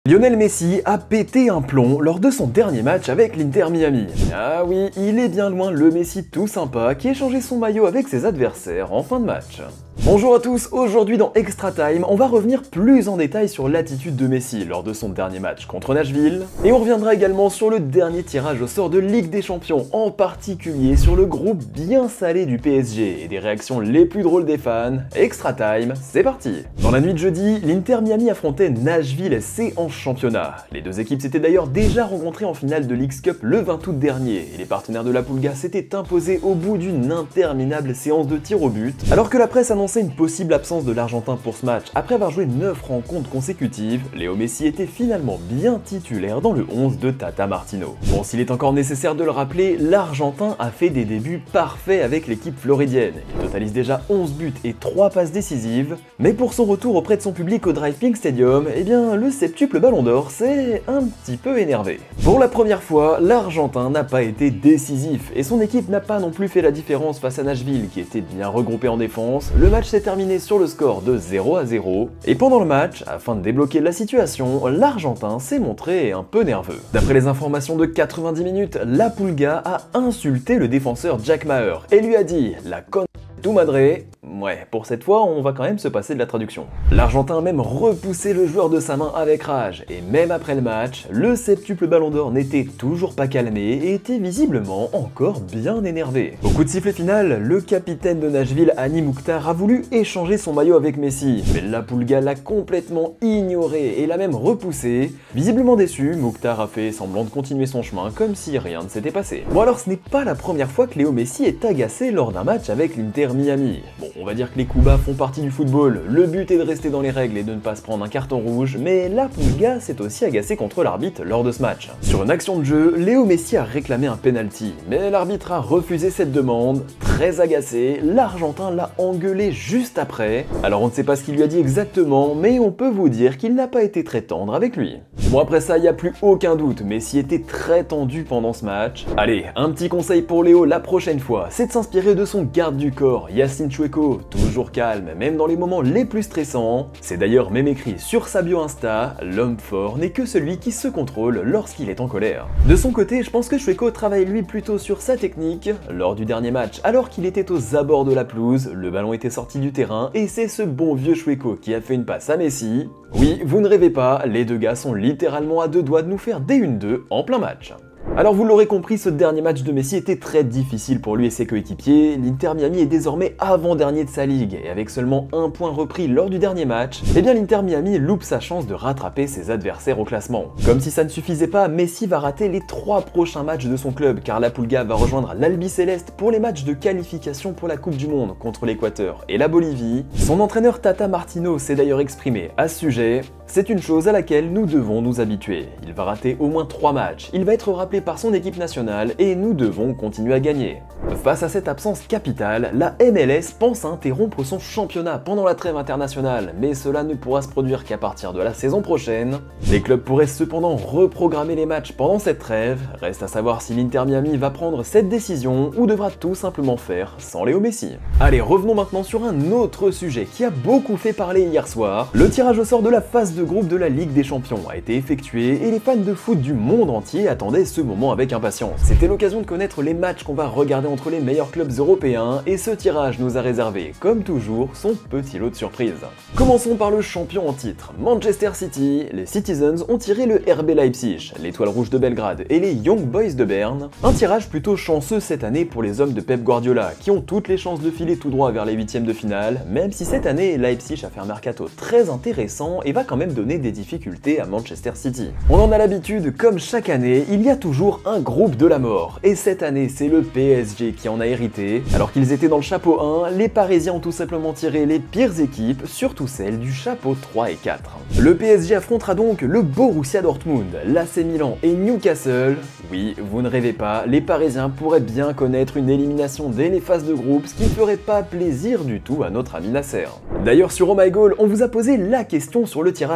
Lionel Messi a pété un plomb lors de son dernier match avec l'Inter Miami. Ah oui, il est bien loin le Messi tout sympa qui échangeait son maillot avec ses adversaires en fin de match. Bonjour à tous, aujourd'hui dans Extra Time, on va revenir plus en détail sur l'attitude de Messi lors de son dernier match contre Nashville, et on reviendra également sur le dernier tirage au sort de Ligue des Champions, en particulier sur le groupe bien salé du PSG et des réactions les plus drôles des fans. Extra Time, c'est parti. Dans la nuit de jeudi, l'Inter Miami affrontait Nashville SC en championnat. Les deux équipes s'étaient d'ailleurs déjà rencontrées en finale de Leagues Cup le 20 août dernier, et les partenaires de la Pulga s'étaient imposés au bout d'une interminable séance de tirs au but, alors que la presse annonçait une possible absence de l'Argentin pour ce match. Après avoir joué 9 rencontres consécutives, Léo Messi était finalement bien titulaire dans le 11 de Tata Martino. Bon, s'il est encore nécessaire de le rappeler, l'Argentin a fait des débuts parfaits avec l'équipe floridienne. Il totalise déjà 11 buts et 3 passes décisives, mais pour son retour auprès de son public au Drive-Pink Stadium, eh bien le septuple Ballon d'Or s'est un petit peu énervé. Pour la première fois, l'Argentin n'a pas été décisif, et son équipe n'a pas non plus fait la différence face à Nashville qui était bien regroupé en défense. Le match s'est terminé sur le score de 0-0, et pendant le match, afin de débloquer la situation, l'Argentin s'est montré un peu nerveux. D'après les informations de 90 minutes, la Pulga a insulté le défenseur Jack Maher et lui a dit « la conne tu madre ». Ouais, pour cette fois, on va quand même se passer de la traduction. L'Argentin a même repoussé le joueur de sa main avec rage, et même après le match, le septuple Ballon d'Or n'était toujours pas calmé et était visiblement encore bien énervé. Au coup de sifflet final, le capitaine de Nashville, Hani Mukhtar, a voulu échanger son maillot avec Messi, mais la Pulga l'a complètement ignoré et l'a même repoussé. Visiblement déçu, Mukhtar a fait semblant de continuer son chemin comme si rien ne s'était passé. Bon alors, ce n'est pas la première fois que Léo Messi est agacé lors d'un match avec l'Inter Miami. Bon, on va dire que les coups bas font partie du football, le but est de rester dans les règles et de ne pas se prendre un carton rouge, mais la Pulga s'est aussi agacée contre l'arbitre lors de ce match. Sur une action de jeu, Léo Messi a réclamé un penalty, mais l'arbitre a refusé cette demande. Très agacé, l'Argentin l'a engueulé juste après. Alors on ne sait pas ce qu'il lui a dit exactement, mais on peut vous dire qu'il n'a pas été très tendre avec lui. Bon après ça, il n'y a plus aucun doute, Messi était très tendu pendant ce match. Allez, un petit conseil pour Léo la prochaine fois, c'est de s'inspirer de son garde du corps, Yacine Choueko, toujours calme, même dans les moments les plus stressants. C'est d'ailleurs même écrit sur sa bio Insta, l'homme fort n'est que celui qui se contrôle lorsqu'il est en colère. De son côté, je pense que Choueko travaille lui plutôt sur sa technique. Lors du dernier match, alors qu'il était aux abords de la pelouse, le ballon était sorti du terrain et c'est ce bon vieux Choueko qui a fait une passe à Messi. Oui, vous ne rêvez pas, les deux gars sont littéralement à deux doigts de nous faire des 1-2 en plein match. Alors vous l'aurez compris, ce dernier match de Messi était très difficile pour lui et ses coéquipiers. L'Inter Miami est désormais avant-dernier de sa ligue, et avec seulement un point repris lors du dernier match, eh bien l'Inter Miami loupe sa chance de rattraper ses adversaires au classement. Comme si ça ne suffisait pas, Messi va rater les 3 prochains matchs de son club, car la Pulga va rejoindre l'Albi Céleste pour les matchs de qualification pour la Coupe du Monde contre l'Équateur et la Bolivie. Son entraîneur Tata Martino s'est d'ailleurs exprimé à ce sujet. C'est une chose à laquelle nous devons nous habituer. Il va rater au moins 3 matchs, il va être rappelé par son équipe nationale et nous devons continuer à gagner. Face à cette absence capitale, la MLS pense à interrompre son championnat pendant la trêve internationale, mais cela ne pourra se produire qu'à partir de la saison prochaine. Les clubs pourraient cependant reprogrammer les matchs pendant cette trêve, reste à savoir si l'Inter Miami va prendre cette décision ou devra tout simplement faire sans Léo Messi. Allez, revenons maintenant sur un autre sujet qui a beaucoup fait parler hier soir. Le tirage au sort de la phase de groupe de la Ligue des Champions a été effectué et les fans de foot du monde entier attendaient ce moment avec impatience. C'était l'occasion de connaître les matchs qu'on va regarder entre les meilleurs clubs européens et ce tirage nous a réservé, comme toujours, son petit lot de surprises. Commençons par le champion en titre, Manchester City. Les Citizens ont tiré le RB Leipzig, l'Étoile Rouge de Belgrade et les Young Boys de Berne. Un tirage plutôt chanceux cette année pour les hommes de Pep Guardiola, qui ont toutes les chances de filer tout droit vers les 8e de finale, même si cette année Leipzig a fait un mercato très intéressant et va quand même donner des difficultés à Manchester City. On en a l'habitude, comme chaque année, il y a toujours un groupe de la mort, et cette année c'est le PSG qui en a hérité. Alors qu'ils étaient dans le chapeau 1, les Parisiens ont tout simplement tiré les pires équipes, surtout celles du chapeau 3 et 4. Le PSG affrontera donc le Borussia Dortmund, l'AC Milan et Newcastle. Oui, vous ne rêvez pas, les Parisiens pourraient bien connaître une élimination dès les phases de groupe, ce qui ne ferait pas plaisir du tout à notre ami Nasser. D'ailleurs sur Oh My Goal, on vous a posé la question sur le tirage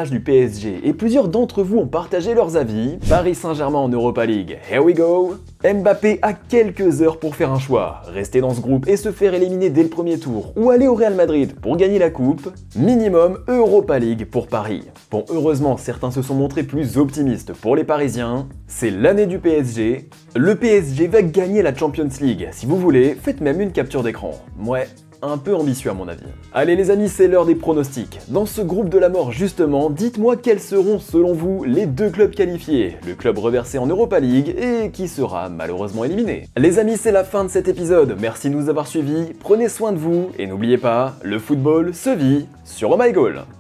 tirage du PSG et plusieurs d'entre vous ont partagé leurs avis. Paris Saint-Germain en Europa League, here we go. Mbappé a quelques heures pour faire un choix, rester dans ce groupe et se faire éliminer dès le premier tour, ou aller au Real Madrid pour gagner la coupe, minimum Europa League pour Paris. Bon, heureusement, certains se sont montrés plus optimistes pour les Parisiens, c'est l'année du PSG, le PSG va gagner la Champions League, si vous voulez, faites même une capture d'écran. Ouais, un peu ambitieux à mon avis. Allez les amis, c'est l'heure des pronostics. Dans ce groupe de la mort justement, dites-moi quels seront selon vous les deux clubs qualifiés, le club reversé en Europa League et qui sera malheureusement éliminé. Les amis, c'est la fin de cet épisode, merci de nous avoir suivis, prenez soin de vous et n'oubliez pas, le football se vit sur Oh My Goal.